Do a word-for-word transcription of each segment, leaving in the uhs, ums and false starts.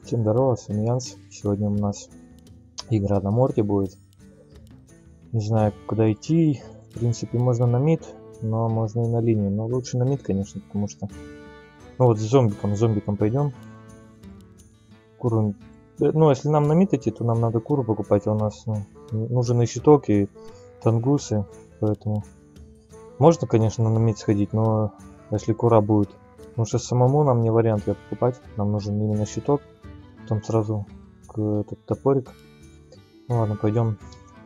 Всем здорово, с вами Янс. Сегодня у нас игра на морте будет. Не знаю, куда идти. В принципе, можно на мид, но можно и на линию. Но лучше на мид, конечно, потому что... Ну вот с зомбиком, с зомбиком пойдем. Куру... Ну, если нам на мид идти, то нам надо куру покупать. А у нас ну, нужен и щиток, и тангусы. Поэтому... Можно, конечно, на мид сходить, но если кура будет... Потому что самому нам не вариант ее покупать. Нам нужен именно щиток. Потом сразу к этот топорик. Ну ладно, пойдем.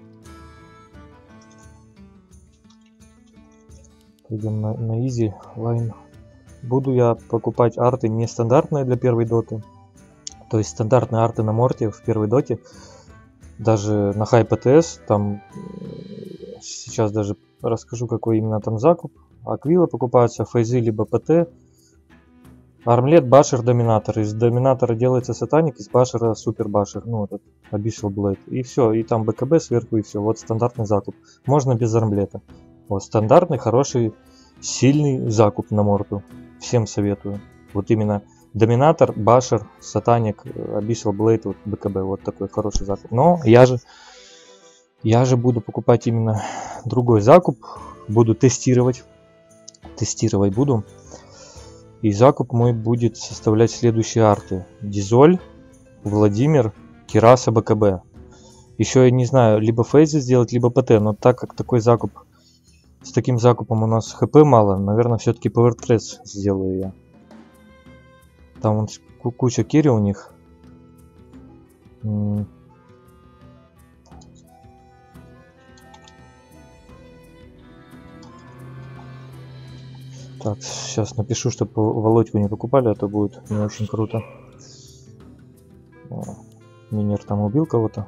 Пойдем на, на изи лайн. Буду я покупать арты нестандартные для первой доты. То есть стандартные арты на морте в первой доте. Даже на хай ПТС. Там сейчас даже расскажу, какой именно там закуп. Аквила покупаются, фейзы либо ПТ. Армлет, башер, доминатор. Из доминатора делается сатаник, из башера супер башер. Ну, этот Abyssal Blade. И все. И там БКБ сверху, и все. Вот стандартный закуп. Можно без армлета. Вот стандартный, хороший, сильный закуп на морту. Всем советую. Вот именно доминатор, башер, сатаник, Abyssal Blade, вот БКБ. Вот такой хороший закуп. Но я же, я же буду покупать именно другой закуп. Буду тестировать. Тестировать буду. И закуп мой будет составлять следующие арты. Дизоль, Владимир, Кираса, БКБ. Еще я не знаю, либо фейзы сделать, либо ПТ. Но так как такой закуп, с таким закупом у нас хп мало, наверное, все-таки повертрес сделаю я. Там вон куча керри у них. Так, сейчас напишу, чтобы Володьку не покупали, а то будет не очень круто. Минер там убил кого-то.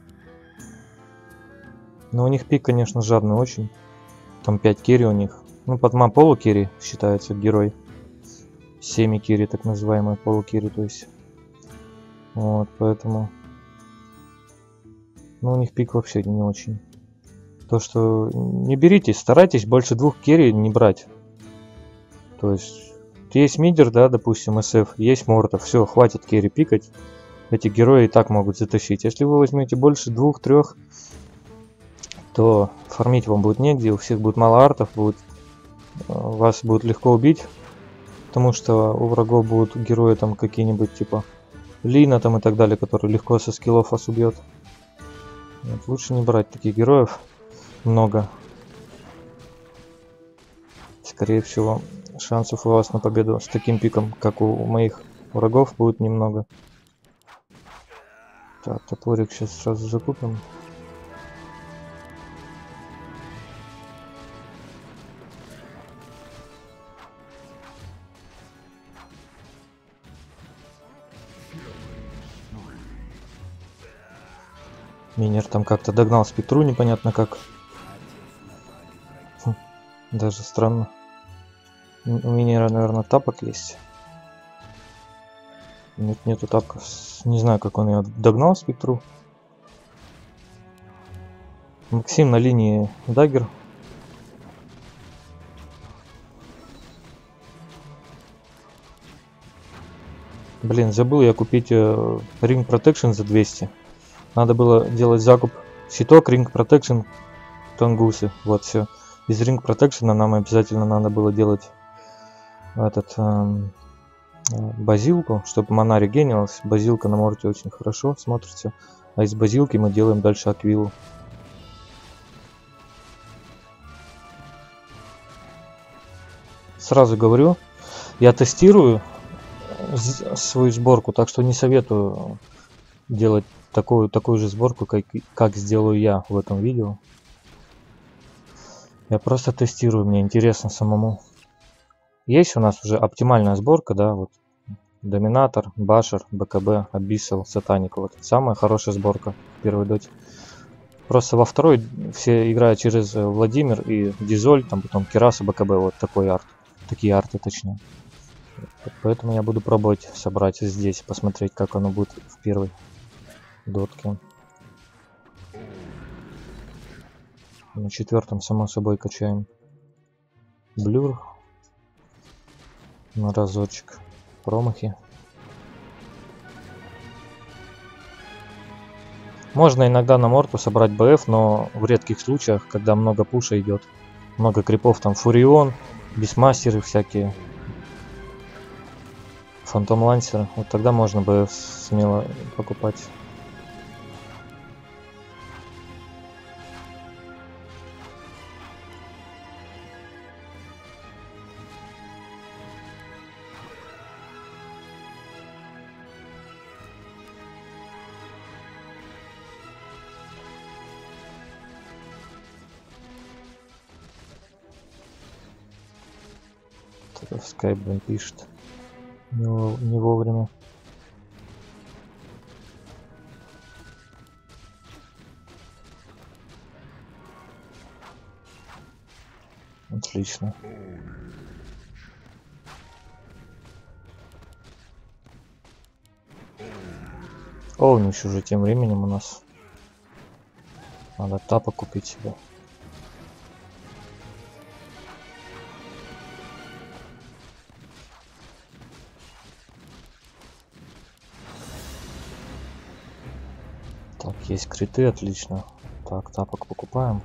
Но у них пик, конечно, жадный очень. Там пять керри у них. Ну, подма полукерри считается герой. семи керри, так называемые полукерри, то есть. Вот, поэтому... Ну, у них пик вообще не очень. То, что не берите, старайтесь больше двух керри не брать. То есть, есть мидер, да, допустим, СФ, есть мортов, все, хватит керри пикать. Эти герои и так могут затащить. Если вы возьмете больше двух-трех, то фармить вам будет негде, у всех будет мало артов, будет, вас будет легко убить. Потому что у врагов будут герои там какие-нибудь типа Лина там и так далее, которые легко со скиллов вас убьет. Вот, лучше не брать таких героев много. Скорее всего, шансов у вас на победу с таким пиком, как у моих врагов, будет немного. Так, топорик сейчас сразу закупим. Минер там как-то догнал спектру, непонятно как. Хм, даже странно. У Минера, наверное, тапок есть. Нет, нету тапков. Не знаю, как он ее догнал, спектру. Максим на линии даггер. Блин, забыл я купить э, Ring Protection за двести. Надо было делать закуп щиток, Ring Protection, тангусы. Вот все. Из Ring Protection нам обязательно надо было делать этот э, базилку, чтобы мана регенилась. Базилка на морте очень хорошо смотрится. А из базилки мы делаем дальше аквилу. Сразу говорю, я тестирую свою сборку, так что не советую делать такую, такую же сборку, как, как сделаю я в этом видео. Я просто тестирую, мне интересно самому. Есть у нас уже оптимальная сборка, да, вот доминатор, башер, БКБ, Abyssal, сатаник. Вот самая хорошая сборка в первой доте. Просто во второй все играют через Владимир и Дизоль, там потом Кираса, БКБ, вот такой арт. Такие арты, точнее. Поэтому я буду пробовать собрать здесь, посмотреть, как оно будет в первой дотке. На четвертом, само собой, качаем блюр на разочек. Промахи. Можно иногда на морту собрать БФ, но в редких случаях, когда много пуша идет. Много крипов, там Фурион, Бисмастеры всякие. Фантом Лансер. Вот тогда можно БФ смело покупать. Скайп, блин, пишет. Не, не вовремя. Отлично. Овнич уже тем временем у нас. Надо тапа купить себе. Так, есть криты, отлично. Так, тапок покупаем.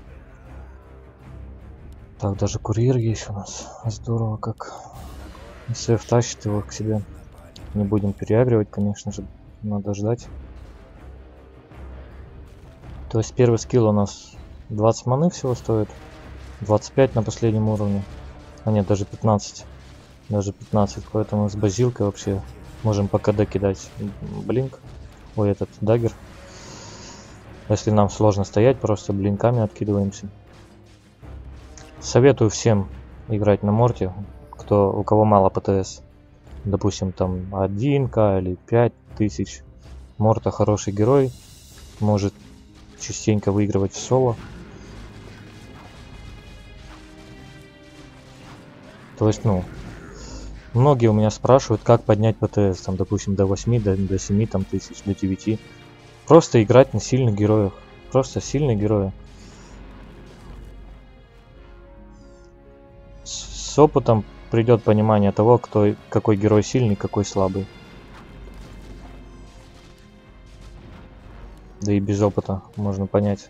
Так, даже курьер есть у нас. Здорово как. СФ тащит его к себе. Не будем переагривать, конечно же. Надо ждать. То есть первый скилл у нас двадцать маны всего стоит. двадцать пять на последнем уровне. А нет, даже пятнадцать. Даже пятнадцать. Поэтому с базилкой вообще можем по КД кидать блинк. Ой, этот даггер. Если нам сложно стоять, просто блинками откидываемся. Советую всем играть на морте, кто, у кого мало ПТС. Допустим, там один ка или пять тысяч. Морта хороший герой. Может частенько выигрывать в соло. То есть, ну, многие у меня спрашивают, как поднять ПТС, там, допустим, до восьми, до, до семи там, тысяч, до девяти. Просто играть на сильных героях. Просто сильные герои. С, с опытом придет понимание того, кто, какой герой сильный, какой слабый. Да и без опыта можно понять.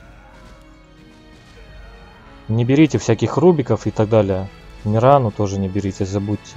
Не берите всяких рубиков и так далее. Мирану тоже не берите, забудьте.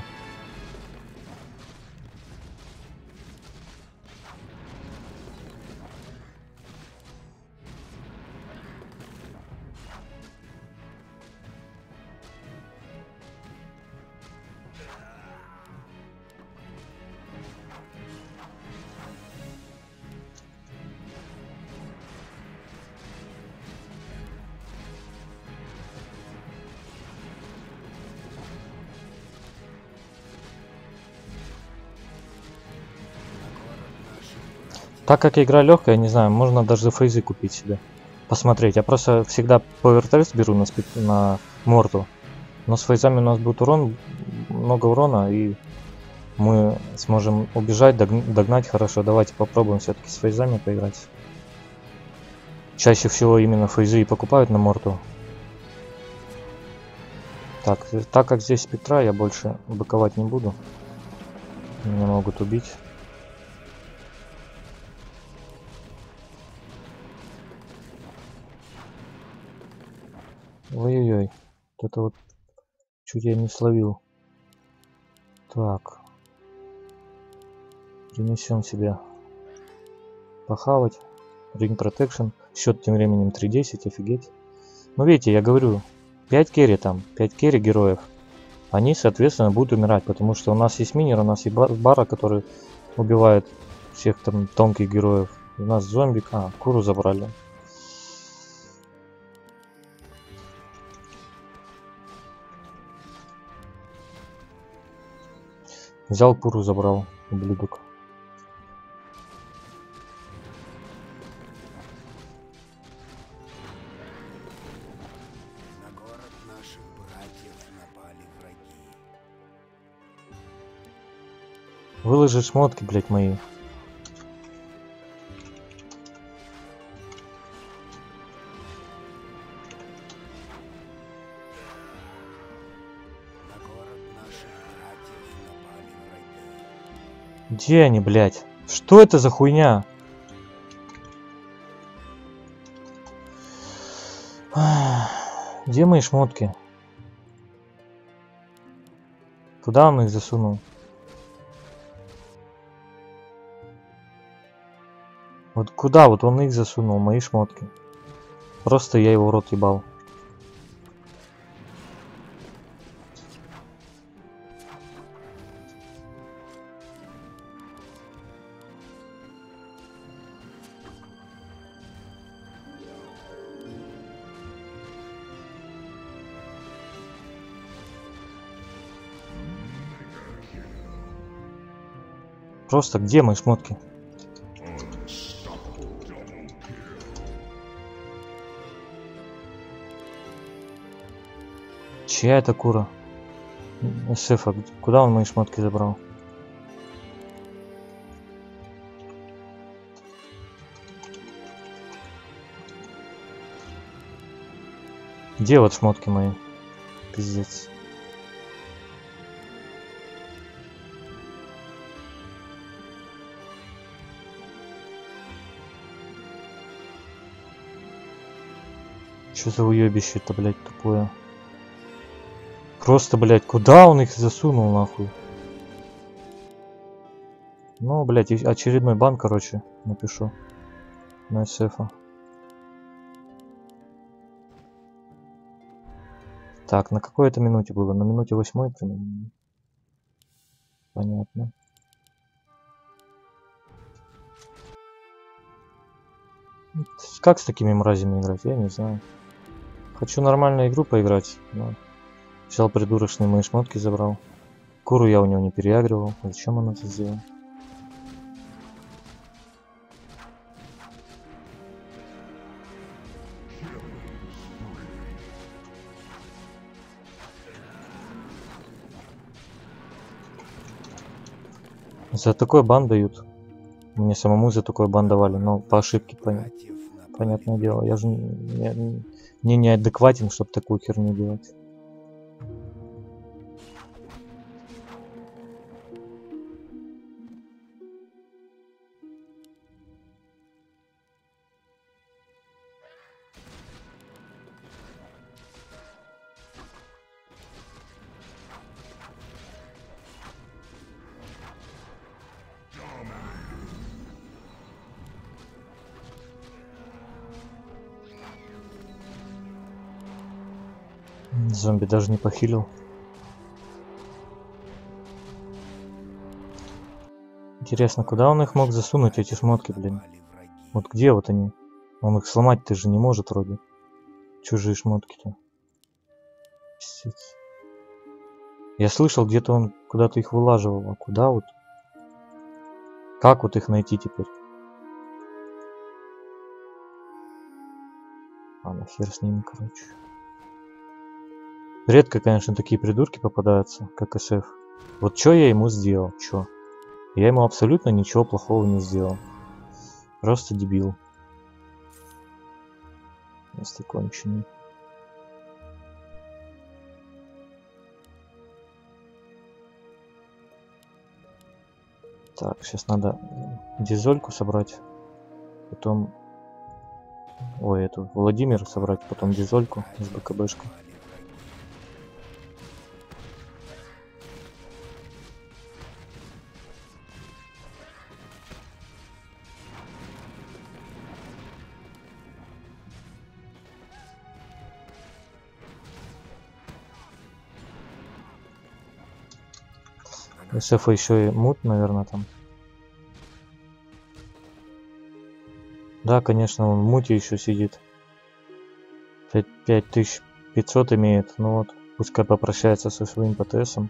Так как игра легкая, не знаю, можно даже фейзы купить себе. Посмотреть. Я просто всегда повертест беру на, спид, на морту. Но с фейзами у нас будет урон, много урона, и мы сможем убежать, догнать хорошо. Давайте попробуем все-таки с фейзами поиграть. Чаще всего именно фейзы и покупают на морту. Так, так как здесь спектра, я больше быковать не буду. Меня могут убить. Ой-ой-ой, вот это вот чуть я не словил. Так, принесем себе похавать. Ring Protection. Счет тем временем три десять, офигеть. Ну видите, я говорю, пять керри там, пять керри героев. Они, соответственно, будут умирать, потому что у нас есть минер, у нас есть бара, который убивает всех там тонких героев. У нас зомбик, а, куру забрали. Взял куру, забрал, ублюдок. На город наших братьев напали враги. Выложи шмотки, блять, мои. Где они, блядь? Что это за хуйня? Где мои шмотки? Куда он их засунул? Вот куда вот он их засунул, мои шмотки? Просто я его в рот ебал. Просто где мои шмотки? Чья это кура? Шефа, куда он мои шмотки забрал? Где вот шмотки мои? Пиздец. Что за уебище-то, блядь, тупое? Просто, блядь, куда он их засунул, нахуй? Ну, блядь, очередной бан, короче, напишу на эс эф. Так, на какой это минуте было? На минуте восьмой примерно. Понятно. Как с такими мразями играть? Я не знаю. Хочу нормальную игру поиграть, но взял придурочные мои шмотки, забрал. Куру я у него не переагривал. Зачем он это сделал? За такой бан дают. Мне самому за такой бан давали, но по ошибке, пон... понятное дело. Я же не, не, не неадекватен, чтобы такую херню делать. Зомби даже не похилил. Интересно, куда он их мог засунуть, эти шмотки, блин? Вот где вот они? Он их сломать-то же не может вроде. Чужие шмотки-то. Пиздец. Я слышал, где-то он куда-то их вылаживал. А куда вот? Как вот их найти теперь? Ладно, хер с ними, короче. Редко, конечно, такие придурки попадаются, как эс эф. Вот что я ему сделал? Чё? Я ему абсолютно ничего плохого не сделал. Просто дебил. Просто конченый. Так, сейчас надо дизольку собрать. Потом... Ой, эту Владимир собрать, потом дизольку с БКБшкой. эс эф еще и мут, наверное, там. Да, конечно, он в муте еще сидит. пять тысяч пятьсот имеет. Ну вот, пускай попрощается со своим ПТСом.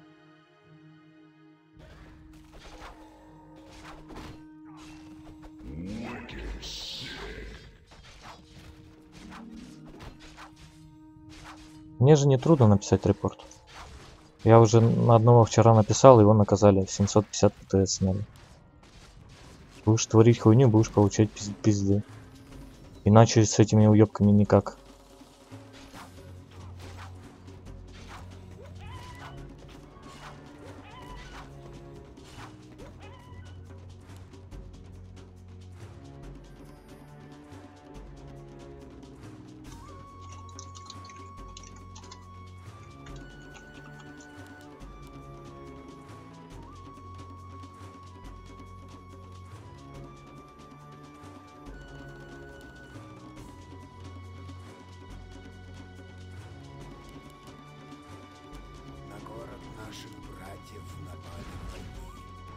Мне же не трудно написать репорт. Я уже на одного вчера написал, его наказали. семьсот пятьдесят ПТС сняли. Будешь творить хуйню, будешь получать пизды. Иначе с этими уебками никак.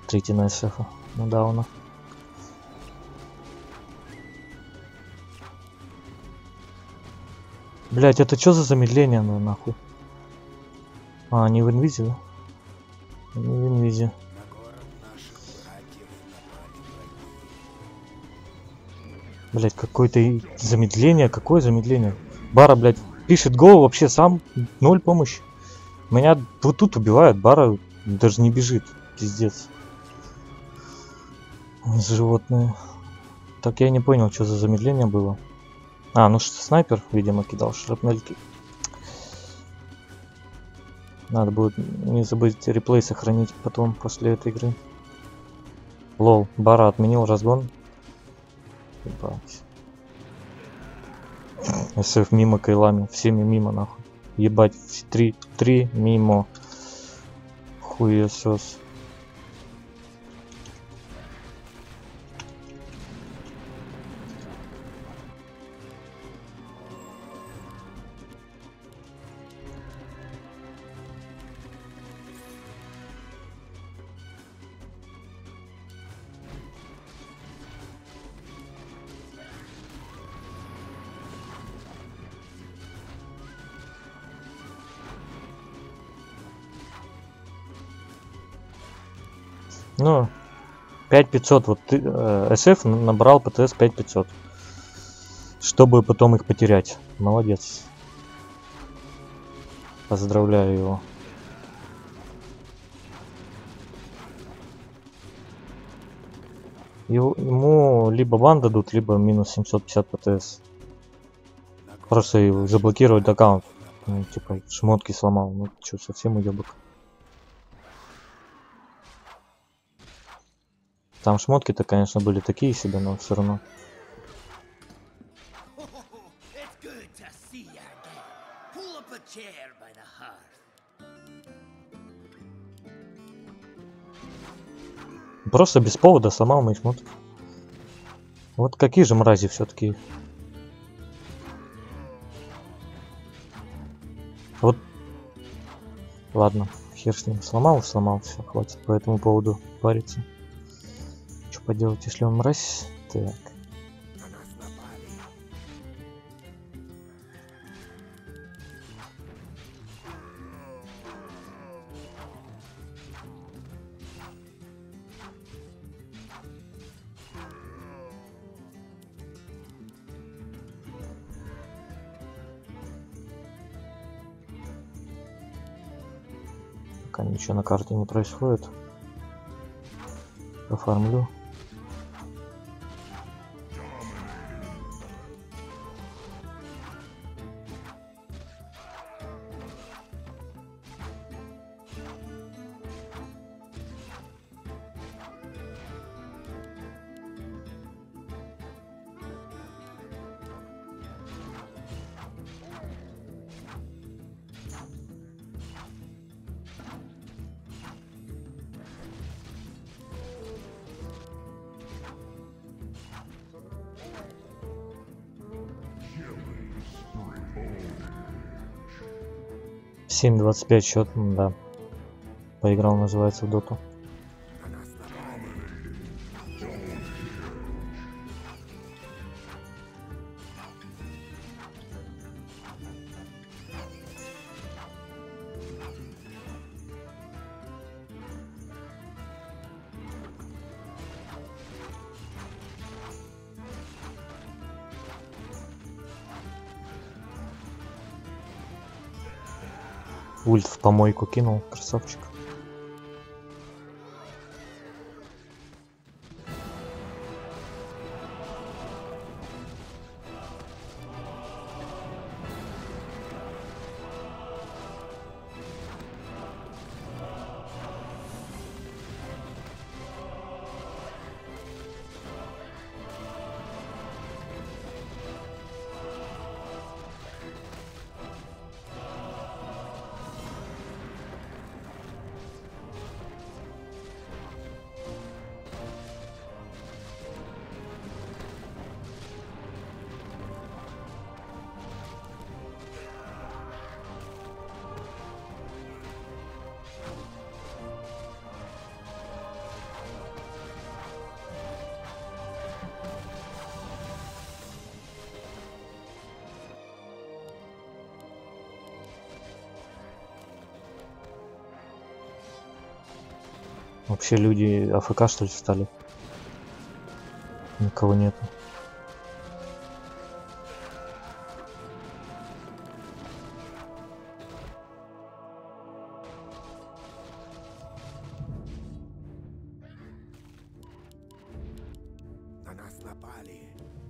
Смотрите на эс эф. Ну да, он. Блять, это что за замедление, ну нахуй? А, не в инвизе, да? Не в инвизе. На город наших братьев напали враги. Блять, какое-то и замедление. Какое замедление? Бара, блять, пишет гол вообще сам. Ноль помощи. Меня вот тут убивают. Бара даже не бежит. Пиздец. Животные. Так я не понял, что за замедление было. А, ну что, снайпер, видимо, кидал шрапнельки. Надо будет не забыть реплей сохранить потом, после этой игры. Лол, Бара отменил разгон. Ебать. эс эф мимо кайлами, всеми мимо нахуй. Ебать, три, три мимо. Хуесос. Ну, пять пятьсот, вот э, эс эф набрал пэ тэ эс пять пятьсот, чтобы потом их потерять. Молодец. Поздравляю его. Его ему либо бан дадут, либо минус семьсот пятьдесят пэ тэ эс. Просто его заблокировать аккаунт. Ну, типа, шмотки сломал. Ну, что, совсем уебок. Там шмотки-то, конечно, были такие себе, но все равно. Просто без повода сломал мои шмотки. Вот какие же мрази все-таки. Вот. Ладно, хер с ним. Сломал, сломал, все, хватит по этому поводу париться. Что поделать, если он мразь? Так. На нас напали. Пока ничего на карте не происходит. Оформлю. семь двадцать пять счет, да. Поиграл, называется, в доту. На нас напали. Ульт в помойку кинул, красавчик. Вообще люди АФК что ли стали? Никого нету. На нас напали.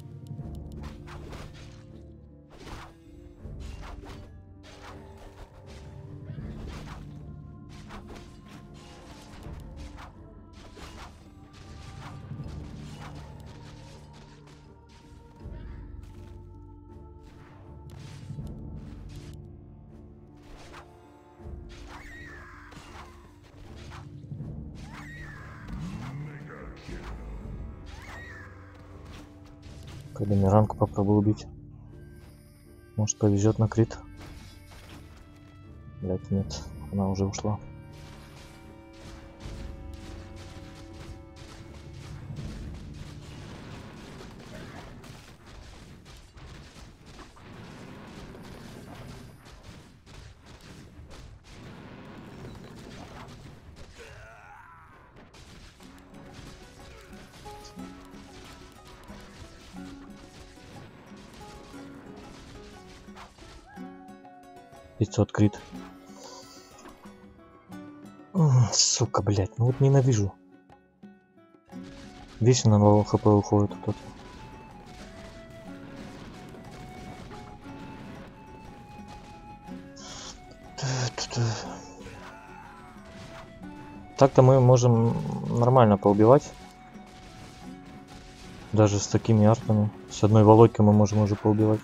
Когда Миранку попробую убить. Может повезет на крит. Блять, нет. Она уже ушла. пятьсот крит. Сука, блять, ну вот ненавижу. Вечно на два хп уходит кто-то. Так-то мы можем нормально поубивать. Даже с такими артами. С одной володькой мы можем уже поубивать.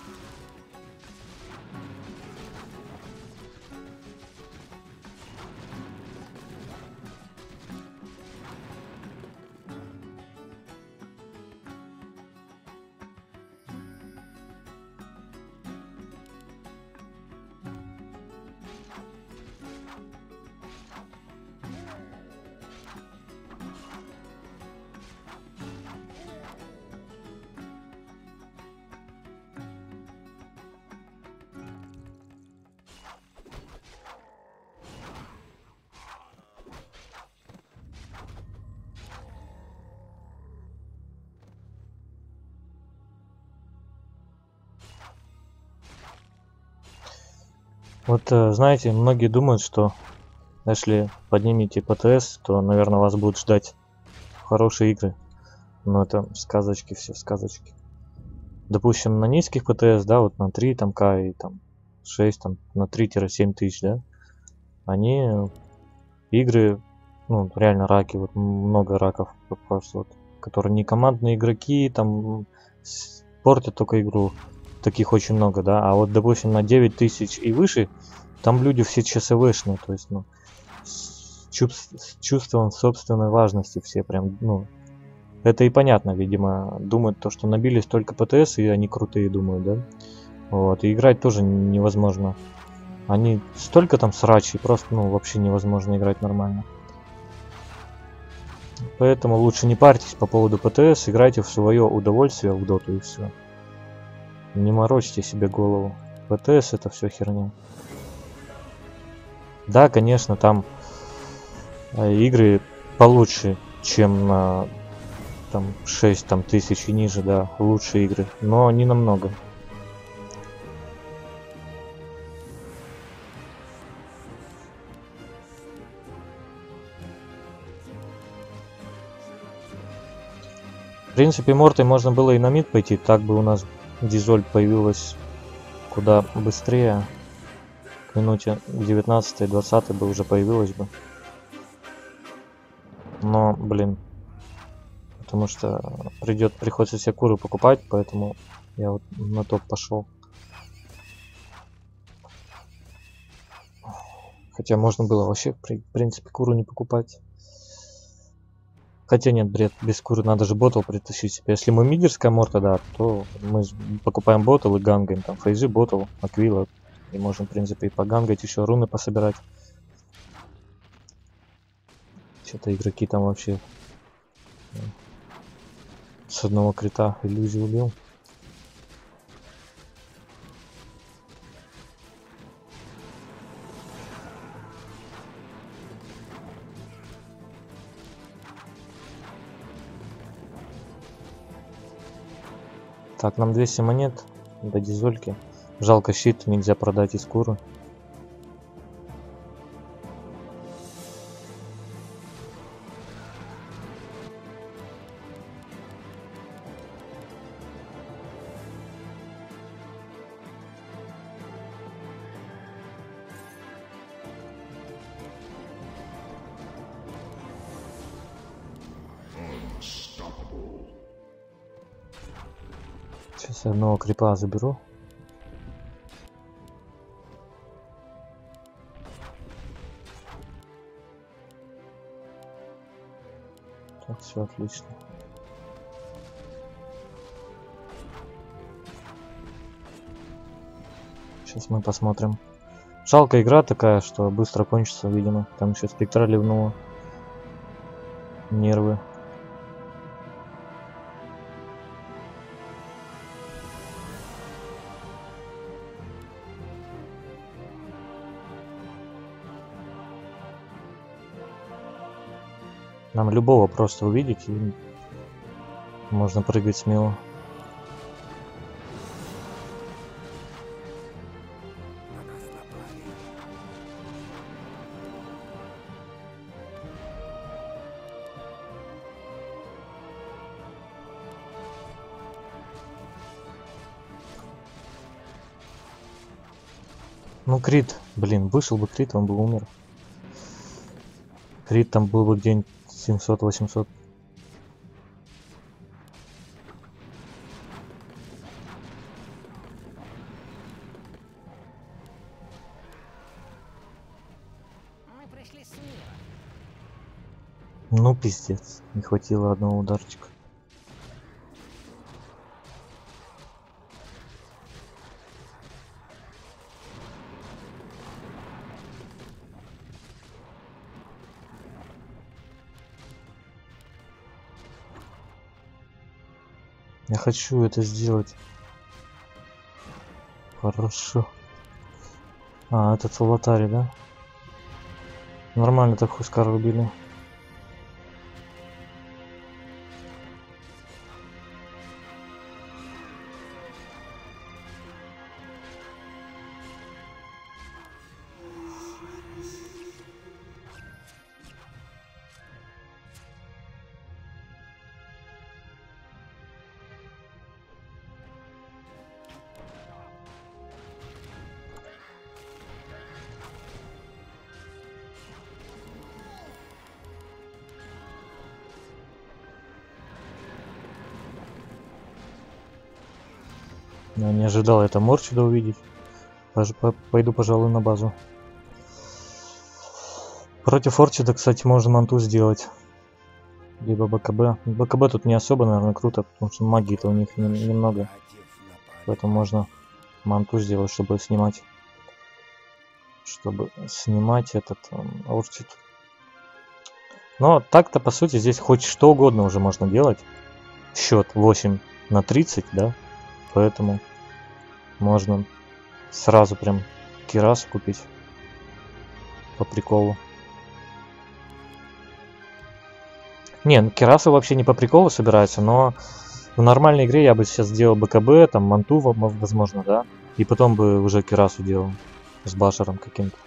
Вот, знаете, многие думают, что если поднимете ПТС, то, наверное, вас будут ждать хорошие игры. Но это сказочки, все сказочки. Допустим, на низких ПТС, да, вот на три там К и там шесть, там на три-семь тысяч, да, они игры, ну, реально раки, вот много раков, просто вот, которые не командные игроки, там портят только игру. Таких очень много, да, а вот, допустим, на девять тысяч и выше, там люди все ЧСВшные, то есть, ну, с, чувств, с чувством собственной важности все прям, ну, это и понятно, видимо, думают то, что набили столько ПТС, и они крутые, думают, да, вот, и играть тоже невозможно, они столько там срачей, просто, ну, вообще невозможно играть нормально, поэтому лучше не парьтесь по поводу ПТС, играйте в свое удовольствие в доту и все. Не морочьте себе голову. ПТС это все херня. Да, конечно, там э, игры получше, чем на там шесть там, тысяч и ниже, да, лучшие игры, но не намного. В принципе, Мортой можно было и на мид пойти, так бы у нас Дизоль появилась куда быстрее. К минуте девятнадцатой-двадцатой бы уже появилась бы. Но, блин, потому что придет, приходится себе куры покупать, поэтому я вот на топ пошел. Хотя можно было вообще, в принципе, куру не покупать. Хотя нет, бред, без куры надо же ботл притащить себе. Если мы мидерская морта, да, то мы покупаем ботл и гангаем. Там фейзы, ботл, аквила. И можем, в принципе, и погангать, еще руны пособирать. Что-то игроки там вообще с одного крита иллюзию убил. Так, нам двести монет до дизольки. Жалко, щит нельзя продать из куры. Сейчас я одного крипа заберу. Так, все отлично. Сейчас мы посмотрим. Жалко, игра такая, что быстро кончится, видимо. Там еще спектра ливнула. Нервы. Нам любого просто увидеть, и можно прыгать смело. На нас напали. Ну, крит, блин, вышел бы крит, он бы умер. Крит там был бы где-нибудь семьсот-восемьсот. Мы пришли с мира. Ну, пиздец, не хватило одного ударчика. Я хочу это сделать. Хорошо. А, этот Солотари, да? Нормально так Хускара убили. Я не ожидал это Морчуда увидеть. Пож- по- Пойду, пожалуй, на базу. Против Орчида, кстати, можно манту сделать. Либо БКБ. БКБ тут не особо, наверное, круто, потому что магии-то у них не- немного. Братьев напали. Поэтому можно манту сделать, чтобы снимать. Чтобы снимать этот эм, Орчид. Но так-то, по сути, здесь хоть что угодно уже можно делать. Счет восемь на тридцать, да? Поэтому можно сразу прям кирасу купить. По приколу. Не, ну кирасы вообще не по приколу собираются, но в нормальной игре я бы сейчас сделал БКБ, там манту, во- возможно, да? И потом бы уже кирасу делал с башером каким-то.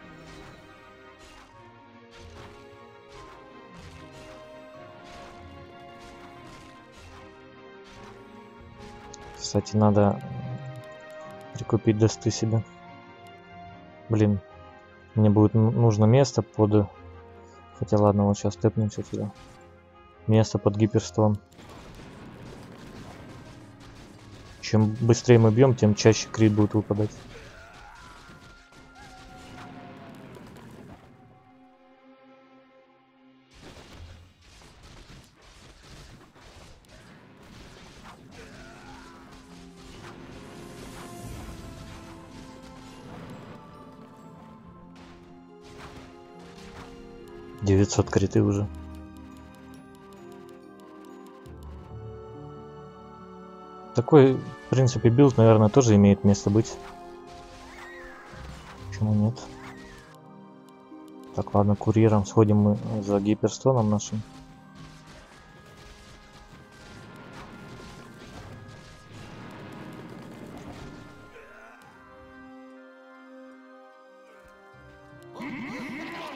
Кстати, надо прикупить досты себе. Блин, мне будет н- нужно место под... Хотя ладно, вот сейчас тэпнемся сюда. Место под гиперством. Чем быстрее мы бьем, тем чаще крит будет выпадать. девятьсот криты уже. Такой, в принципе, билд, наверное, тоже имеет место быть. Почему нет? Так, ладно, курьером сходим мы за гиперстоном нашим.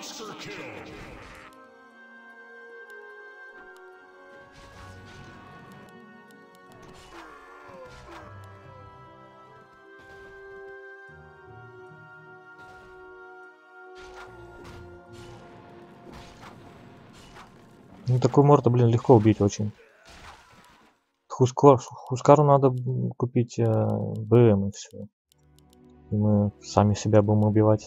Ну такой морда, блин, легко убить очень. Хускар, Хускару надо купить э, БМ и все. И мы сами себя будем убивать.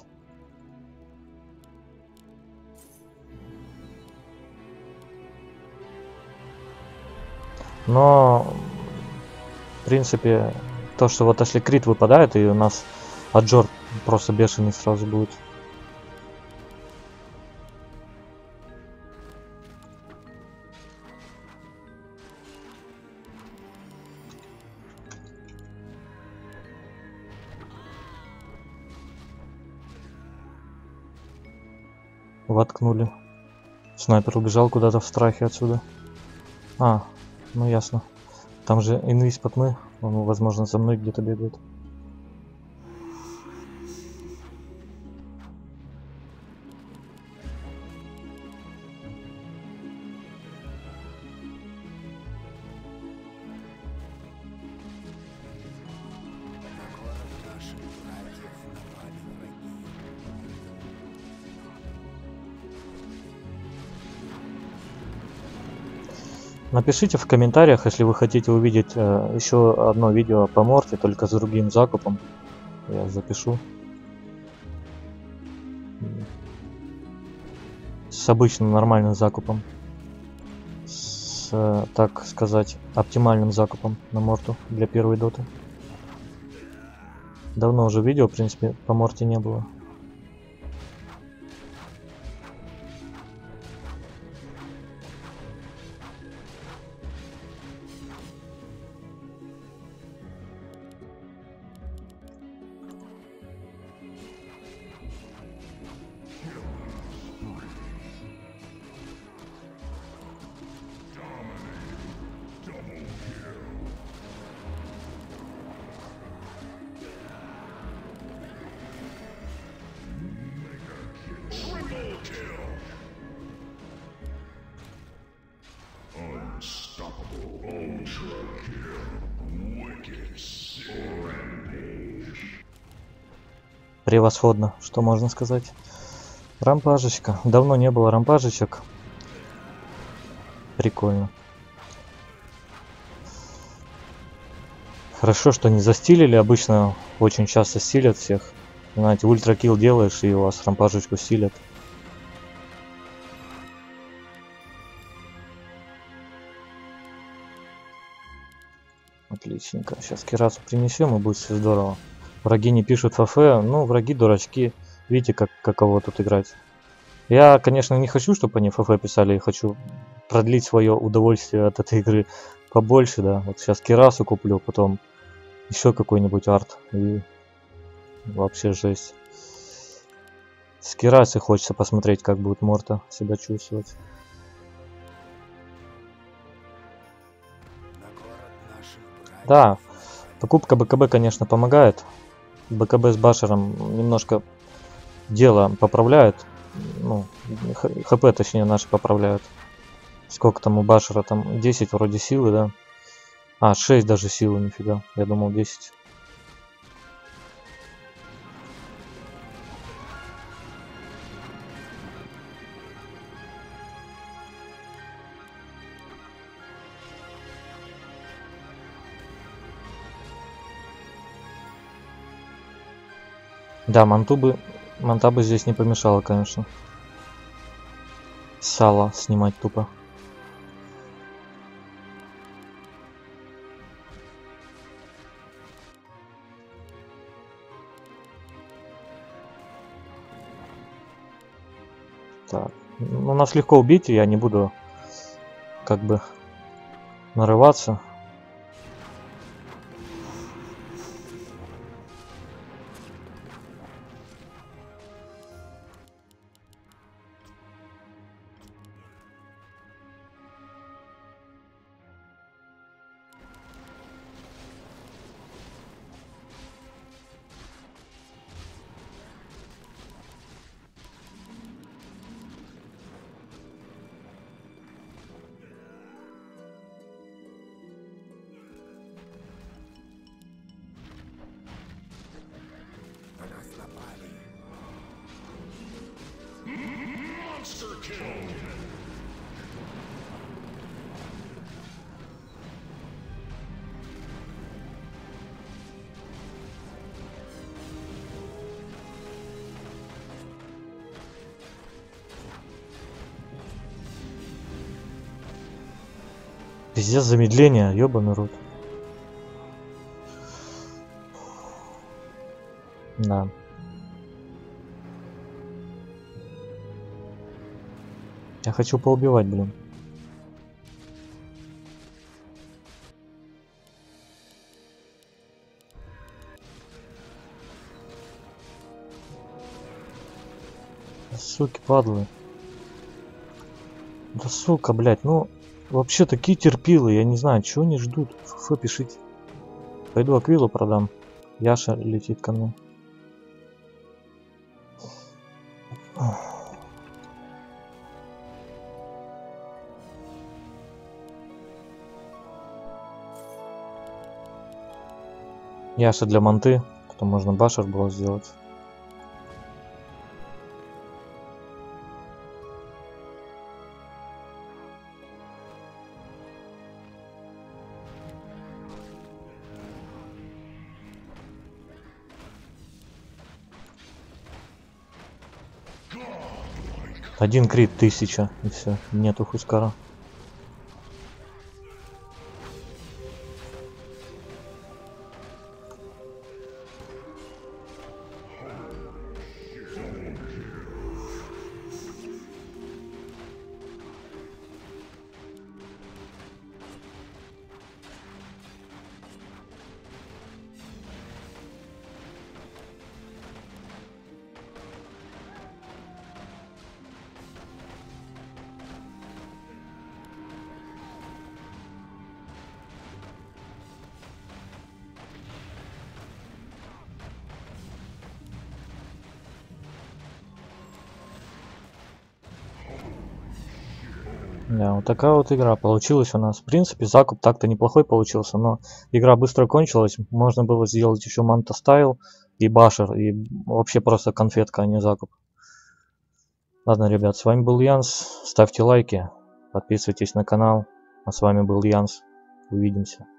Но в принципе то, что вот если крит выпадает, и у нас аджор просто бешеный сразу будет. Воткнули. Снайпер убежал куда-то в страхе отсюда. А, ну ясно. Там же инвиз потмы. Он, возможно, за мной где-то бегает. На город наших братьев напали враги. Напишите в комментариях, если вы хотите увидеть э, еще одно видео по морте, только с другим закупом. Я запишу. С обычным нормальным закупом. С, э, так сказать, оптимальным закупом на морту для первой доты. Давно уже видео, в принципе, по морте не было. Превосходно, что можно сказать. Рампажечка. Давно не было рампажечек. Прикольно. Хорошо, что не застилили. Обычно очень часто стилят всех. Знаете, ультракилл делаешь, и у вас рампажечку стилят. Отличненько. Сейчас кирасу принесем, и будет все здорово. Враги не пишут ФФ. Ну, враги дурачки. Видите, как каково тут играть. Я, конечно, не хочу, чтобы они ФФ писали. Я хочу продлить свое удовольствие от этой игры побольше, да. Вот сейчас кирасу куплю, потом еще какой-нибудь арт. И вообще жесть. С кирасой хочется посмотреть, как будет морта себя чувствовать. На город наших братьев. Да, покупка БКБ, конечно, помогает. БКБ с башером немножко дело поправляет. Ну, ХП, точнее, наши поправляют. Сколько там у башера? Там десять вроде силы, да? А, шесть даже силы, нифига. Я думал десять. Да, манту бы, манта бы здесь не помешала, конечно. Сало снимать тупо. Так, ну, нас легко убить, и я не буду как бы нарываться. Пиздец, замедление, ёбаный рот. Да. Я хочу поубивать, блин. Суки, падлы. Да сука, блядь, ну вообще такие терпилы, я не знаю, чего они ждут. ФФ пишите. Пойду Аквилу продам. Яша летит ко мне. Яша для манты, потом можно башер было сделать. Один крит тысяча и все, нету Хускара. Да, вот такая вот игра получилась у нас. В принципе, закуп так-то неплохой получился, но игра быстро кончилась. Можно было сделать еще манта стайл и башер, и вообще просто конфетка, а не закуп. Ладно, ребят, с вами был Янс. Ставьте лайки, подписывайтесь на канал. А с вами был Янс. Увидимся.